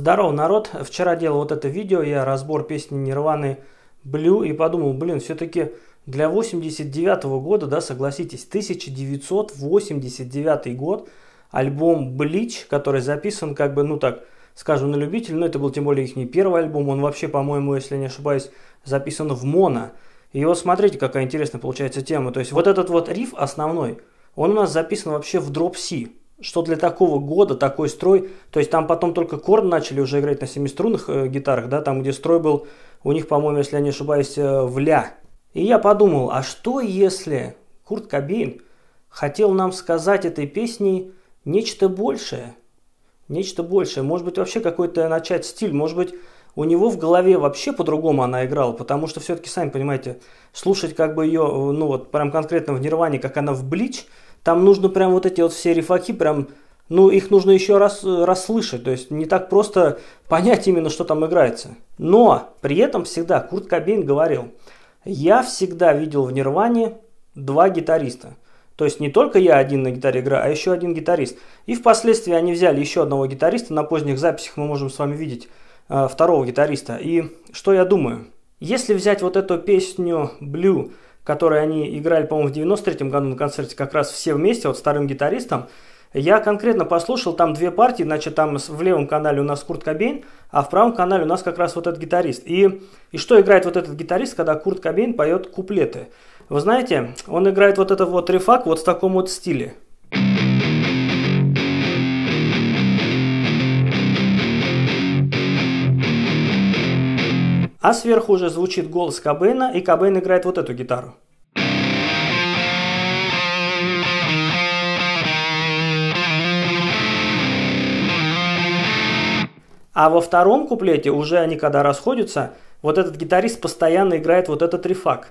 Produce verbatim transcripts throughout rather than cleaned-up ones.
Здорово, народ! Вчера делал вот это видео, я разбор песни Нирваны Blue, и подумал, блин, все-таки для восемьдесят девятого года, да, согласитесь, тысяча девятьсот восемьдесят девятый год, альбом Bleach, который записан, как бы, ну так, скажем, на любителя, но это был тем более их не первый альбом, он вообще, по-моему, если не ошибаюсь, записан в моно. И вот смотрите, какая интересная получается тема, то есть вот этот вот риф основной, он у нас записан вообще в дроп си. Что для такого года, такой строй, то есть там потом только Корн начали уже играть на семиструнных э, гитарах, да, там где строй был у них, по-моему, если я не ошибаюсь, э, в ля. И я подумал, а что если Курт Кобейн хотел нам сказать этой песней нечто большее? Нечто большее, может быть вообще какой-то начать стиль, может быть у него в голове вообще по-другому она играла, потому что все-таки, сами понимаете, слушать как бы ее, ну вот прям конкретно в Нирване, как она в Bleach, там нужно прям вот эти вот все рифаки, прям, ну, их нужно еще раз расслышать. То есть не так просто понять именно, что там играется. Но при этом всегда Курт Кобейн говорил, я всегда видел в Нирване два гитариста. То есть не только я один на гитаре играю, а еще один гитарист. И впоследствии они взяли еще одного гитариста. На поздних записях мы можем с вами видеть э, второго гитариста. И что я думаю? Если взять вот эту песню Blue, которые они играли, по-моему, в девяносто третьем году на концерте как раз все вместе, вот с вторым гитаристом, я конкретно послушал, там две партии, значит, там в левом канале у нас Курт Кобейн, а в правом канале у нас как раз вот этот гитарист. И, и что играет вот этот гитарист, когда Курт Кобейн поет куплеты? Вы знаете, он играет вот этот вот рифак вот в таком вот стиле. А сверху уже звучит голос Кобейна, и Кобейн играет вот эту гитару. А во втором куплете, уже они когда расходятся, вот этот гитарист постоянно играет вот этот рифак.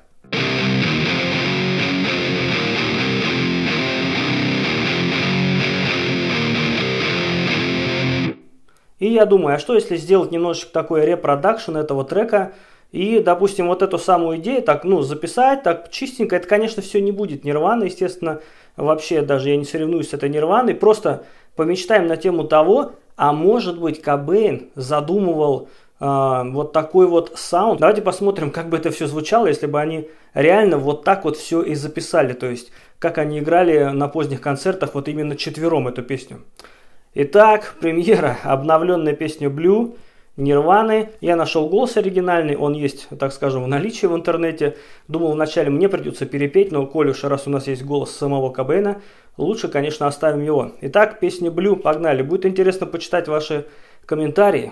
И я думаю, а что если сделать немножечко такой репродакшн этого трека и, допустим, вот эту самую идею так, ну, записать так чистенько. Это, конечно, все не будет Нирвана, естественно, вообще даже я не соревнуюсь с этой Нирваной. Просто помечтаем на тему того, а может быть Кобейн задумывал э, вот такой вот саунд. Давайте посмотрим, как бы это все звучало, если бы они реально вот так вот все и записали. То есть, как они играли на поздних концертах вот именно четвером эту песню. Итак, премьера, обновленная песня Blue, Нирваны. Я нашел голос оригинальный, он есть, так скажем, в наличии в интернете. Думал, вначале мне придется перепеть, но коль уж раз у нас есть голос самого Кобейна, лучше, конечно, оставим его. Итак, песня Blue, погнали. Будет интересно почитать ваши комментарии.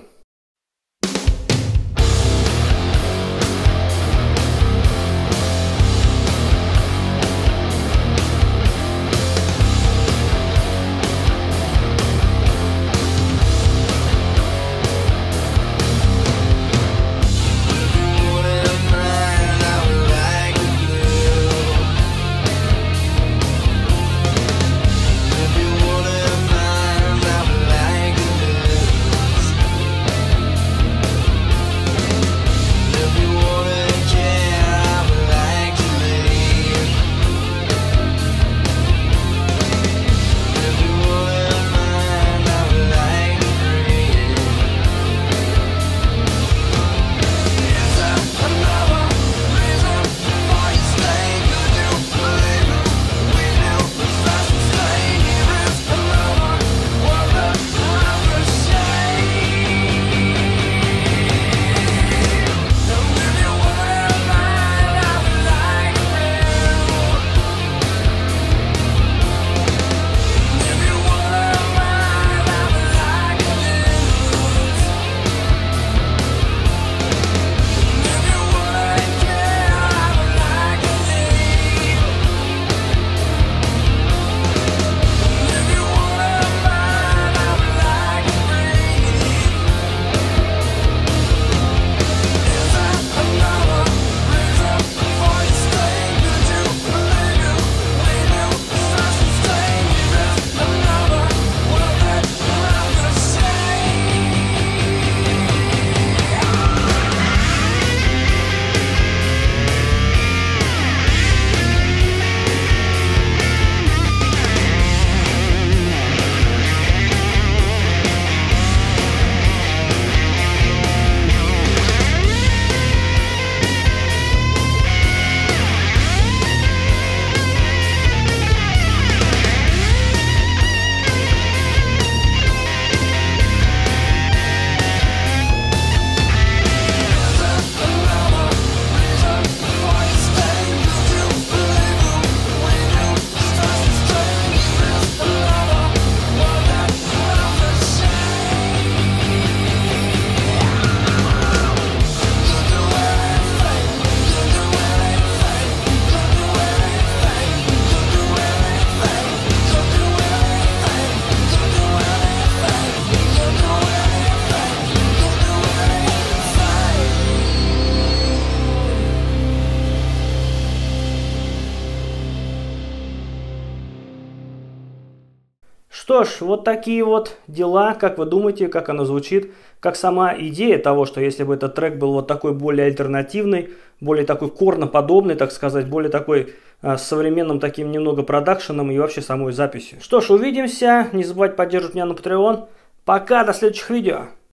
Что ж, вот такие вот дела. Как вы думаете, как оно звучит? Как сама идея того, что если бы этот трек был вот такой более альтернативный, более такой корноподобный, так сказать, более такой э, с современным таким немного продакшеном и вообще самой записью. Что ж, увидимся. Не забывайте поддерживать меня на Patreon. Пока, до следующих видео.